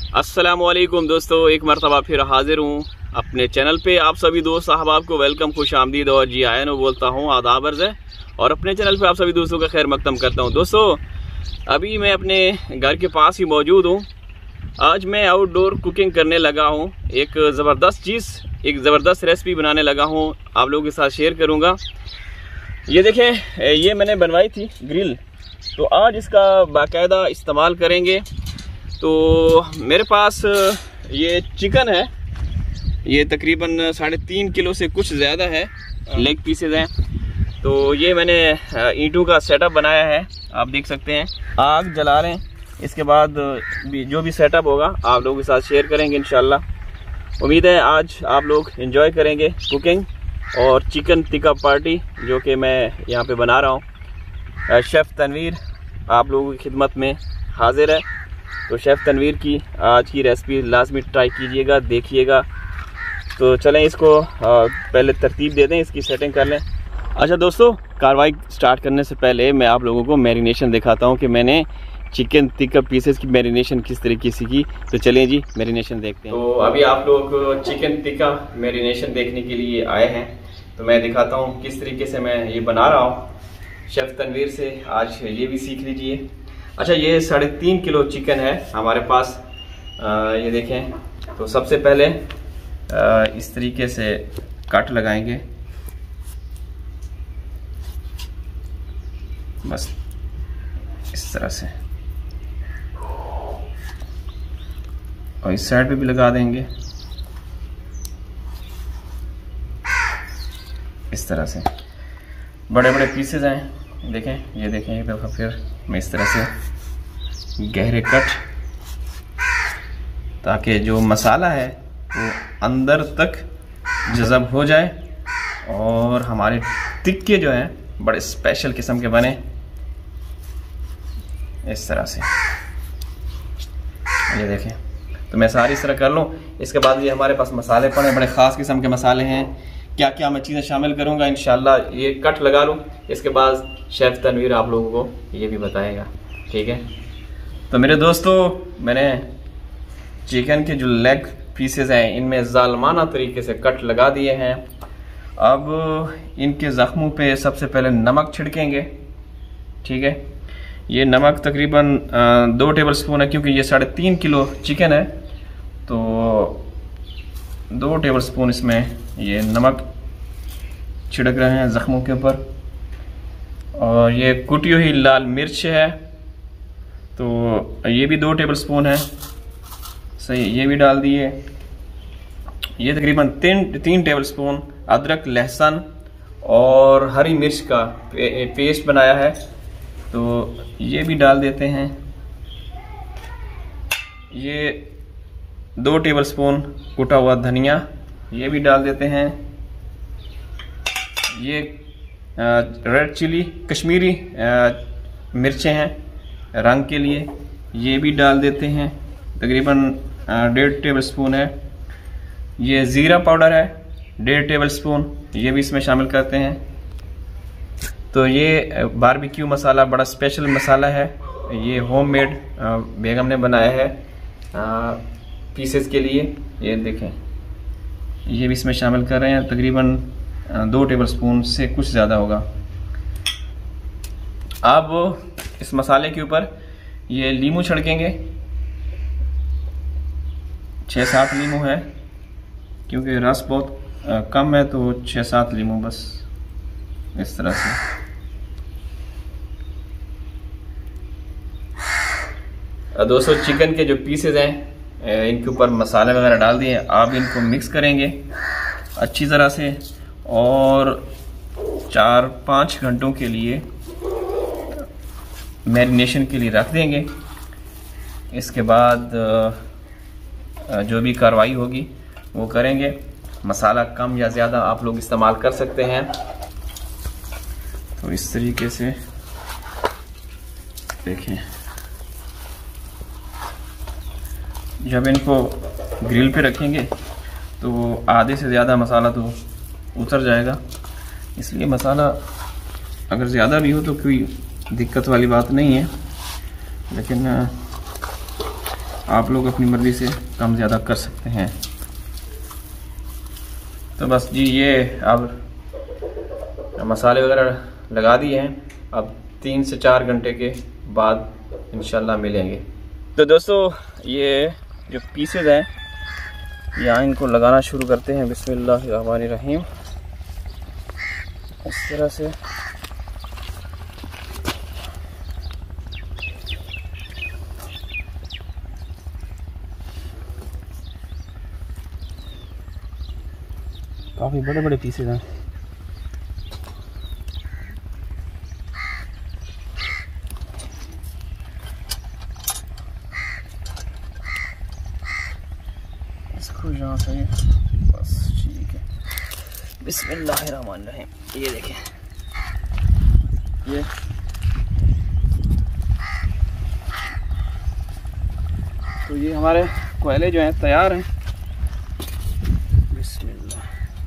अस्सलामुअलैकुम दोस्तों, एक मरतबा फिर हाजिर हूँ अपने चैनल पे। आप सभी दोस्त अहबाब को वेलकम, खुश आमदीद और जी आयन बोलता हूँ, आदाब अर्ज़ है। और अपने चैनल पे आप सभी दोस्तों का खैर मकदम करता हूँ। दोस्तों अभी मैं अपने घर के पास ही मौजूद हूँ। आज मैं आउटडोर कुकिंग करने लगा हूँ। एक ज़बरदस्त रेसिपी बनाने लगा हूँ, आप लोगों के साथ शेयर करूँगा। ये देखें, ये मैंने बनवाई थी ग्रिल, तो आज इसका बाकायदा इस्तेमाल करेंगे। तो मेरे पास ये चिकन है, ये तकरीबन 3.5 किलो से कुछ ज़्यादा है, लेग पीसेज हैं। तो ये मैंने ईंटों का सेटअप बनाया है, आप देख सकते हैं। आग जला रहे हैं, इसके बाद जो भी सेटअप होगा आप लोगों के साथ शेयर करेंगे इंशाल्लाह। उम्मीद है आज आप लोग एंजॉय करेंगे कुकिंग और चिकन टिक्का पार्टी जो कि मैं यहाँ पे बना रहा हूँ। शेफ़ तनवीर आप लोगों की खिदमत में हाजिर है। तो शेफ़ तनवीर की आज की रेसिपी लाजमी ट्राई कीजिएगा, देखिएगा। तो चलें इसको पहले तरतीब दे दें, इसकी सेटिंग कर लें। अच्छा दोस्तों, कार्रवाई स्टार्ट करने से पहले मैं आप लोगों को मैरिनेशन दिखाता हूं कि मैंने चिकन टिक्का पीसेस की मैरिनेशन किस तरीके से की। तो चलिए जी मैरिनेशन देखते हैं। तो अभी आप लोग चिकन टिक्का मैरिनेशन देखने के लिए आए हैं, तो मैं दिखाता हूँ किस तरीके से मैं ये बना रहा हूँ। शेफ़ तनवीर से आज ये भी सीख लीजिए। अच्छा, ये 3.5 किलो चिकन है हमारे पास। ये देखें, तो सबसे पहले इस तरीके से कट लगाएंगे, बस इस तरह से, और इस साइड पे भी लगा देंगे इस तरह से। बड़े बड़े पीसेज हैं, देखें, ये देखें एक दफ़ा फिर मैं इस तरह से गहरे कट, ताकि जो मसाला है वो अंदर तक जज़ब हो जाए और हमारे टिक्के जो हैं बड़े स्पेशल किस्म के बने इस तरह से। ये देखें, तो मैं सारी इस तरह कर लूँ। इसके बाद ये हमारे पास मसाले पड़े, बड़े ख़ास किस्म के मसाले हैं। क्या क्या मैं चीज़ें शामिल करूँगा इंशाल्लाह, ये कट लगा लूँ, इसके बाद शेफ़ तनवीर आप लोगों को ये भी बताएगा, ठीक है। तो मेरे दोस्तों, मैंने चिकन के जो लेग पीसेस हैं इनमें ज़ालमाना तरीके से कट लगा दिए हैं। अब इनके ज़ख्मों पे सबसे पहले नमक छिड़केंगे, ठीक है। ये नमक तकरीबन 2 टेबल स्पून है, क्योंकि ये 3.5 किलो चिकन है, तो 2 टेबल स्पून इसमें ये नमक छिड़क रहे हैं ज़ख्मों के ऊपर। और ये कुटी हुई लाल मिर्च है, तो ये भी 2 टेबल स्पून है, सही, ये भी डाल दिए। ये तकरीबन 3 टेबल स्पून अदरक, लहसुन और हरी मिर्च का पेस्ट बनाया है, तो ये भी डाल देते हैं। ये 2 टेबल स्पून कुटा हुआ धनिया, ये भी डाल देते हैं। ये रेड चिली कश्मीरी मिर्चें हैं रंग के लिए, ये भी डाल देते हैं, तकरीबन 1.5 टेबल स्पून है। ये ज़ीरा पाउडर है 1.5 टेबल स्पून, ये भी इसमें शामिल करते हैं। तो ये बारबेक्यू मसाला बड़ा स्पेशल मसाला है, ये होममेड बेगम ने बनाया है पीसेस के लिए। ये देखें, ये भी इसमें शामिल कर रहे हैं, तकरीबन 2 टेबल स्पून से कुछ ज़्यादा होगा। अब इस मसाले के ऊपर ये लीमू छिड़केंगे, 6-7 लीमू है, क्योंकि रस बहुत कम है, तो 6-7 लीमू बस इस तरह से। दोस्तों, चिकन के जो पीसेज हैं इनके ऊपर मसाले वगैरह डाल दिए। आप इनको मिक्स करेंगे अच्छी तरह से और 4-5 घंटों के लिए मैरिनेशन के लिए रख देंगे। इसके बाद जो भी कार्रवाई होगी वो करेंगे। मसाला कम या ज़्यादा आप लोग इस्तेमाल कर सकते हैं। तो इस तरीके से देखें, जब इनको ग्रिल पे रखेंगे तो आधे से ज़्यादा मसाला तो उतर जाएगा, इसलिए मसाला अगर ज़्यादा भी हो तो कोई दिक्कत वाली बात नहीं है। लेकिन आप लोग अपनी मर्ज़ी से कम ज़्यादा कर सकते हैं। तो बस जी ये अब मसाले वगैरह लगा दिए हैं। अब 3 से 4 घंटे के बाद इंशाल्लाह मिलेंगे। तो दोस्तों ये जो पीसेज हैं यहाँ इनको लगाना शुरू करते हैं। बिस्मिल्लाहिर्रहमानिर्रहीम। इस तरह से काफ़ी बड़े बड़े पीसेज हैं। इसको यहाँ से बस ठीक है। बिस्मिल्लाहिर्रहमानिर्रहीम। ये देखें, ये तो ये हमारे कोयले जो हैं तैयार हैं। बिस्मिल्लाह।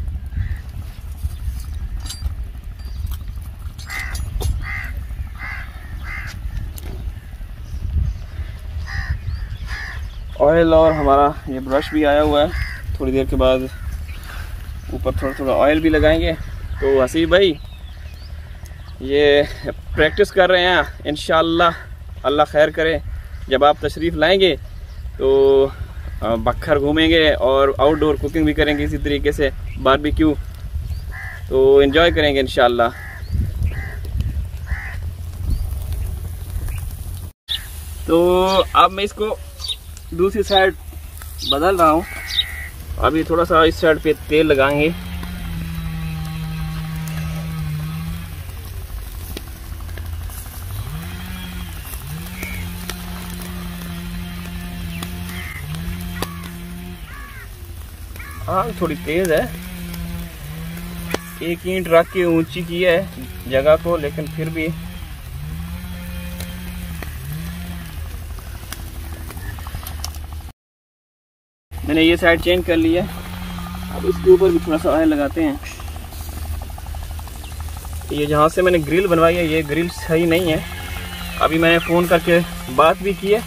ऑयल और हमारा ये ब्रश भी आया हुआ है। थोड़ी देर के बाद ऊपर थोड़ा थोड़ा ऑयल भी लगाएंगे। तो हसीब भाई ये प्रैक्टिस कर रहे हैं। इंशाअल्लाह अल्लाह खैर करे, जब आप तशरीफ़ लाएंगे तो बखर घूमेंगे और आउटडोर कुकिंग भी करेंगे इसी तरीके से, बारबेक्यू तो एंजॉय करेंगे इंशाअल्लाह। तो अब मैं इसको दूसरी साइड बदल रहा हूँ। अभी थोड़ा सा इस साइड पे तेल लगाएंगे। आग थोड़ी तेज है। एक ईंट रख के ऊंची की है जगह को, लेकिन फिर भी मैंने ये साइड चेंज कर ली है। अब इसके ऊपर भी थोड़ा सा ऑयल लगाते हैं। ये जहाँ से मैंने ग्रिल बनवाई है ये ग्रिल सही नहीं है। अभी मैंने फ़ोन करके बात भी की है,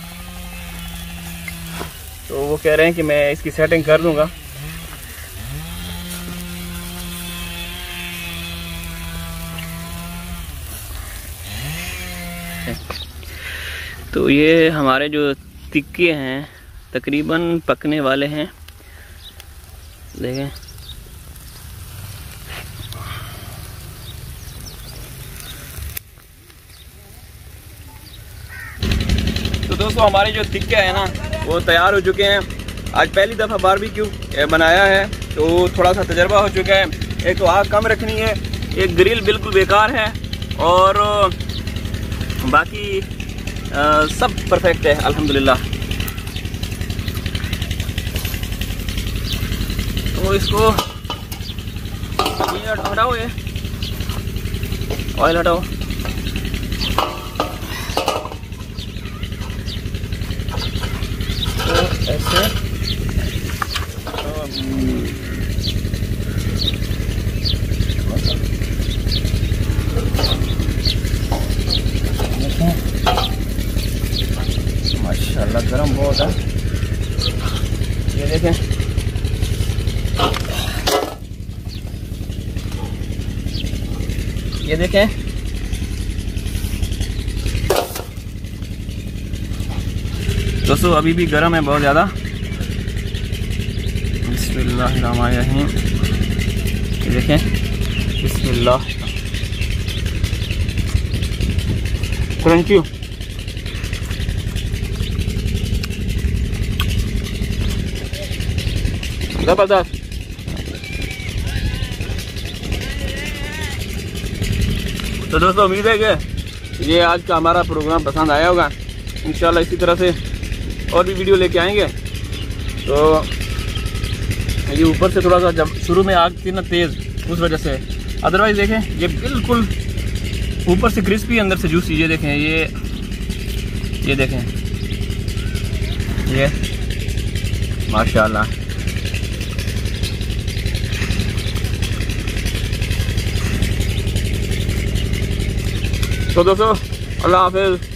तो वो कह रहे हैं कि मैं इसकी सेटिंग कर दूंगा। तो ये हमारे जो तिक्के हैं तकरीबन पकने वाले हैं। देखें, तो दोस्तों हमारे जो तिक्के हैं ना वो तैयार हो चुके हैं। आज पहली दफ़ा बारबेक्यू बनाया है तो थोड़ा सा तजर्बा हो चुका है। एक तो आग कम रखनी है, एक ग्रिल बिल्कुल बेकार है और बाकी सब परफेक्ट है अल्हम्दुलिल्लाह। तो इसको ये हटाओ, ये ऑयल हटाओ। तो ऐसे माशाल्लाह गरम बहुत है। ये देखें, ये देखें, दोस्तों अभी भी गर्म है बहुत ज़्यादा। बिस्मिल्लाहिर्रहमानिर्रहीम। ये देखें, बिस्मिल्लाह। क्रंची जबरदस्त। तो दोस्तों उम्मीद है कि ये आज का हमारा प्रोग्राम पसंद आया होगा। इंशाल्लाह इसी तरह से और भी वीडियो लेके आएंगे। तो ये ऊपर से थोड़ा सा जब शुरू में आग थी ना तेज़, उस वजह से, अदरवाइज़ देखें ये बिल्कुल ऊपर से क्रिस्पी अंदर से जूसी। ये देखें, ये देखें, ये माशाल्लाह। तो दोस्तों अल्लाह हाफिज़।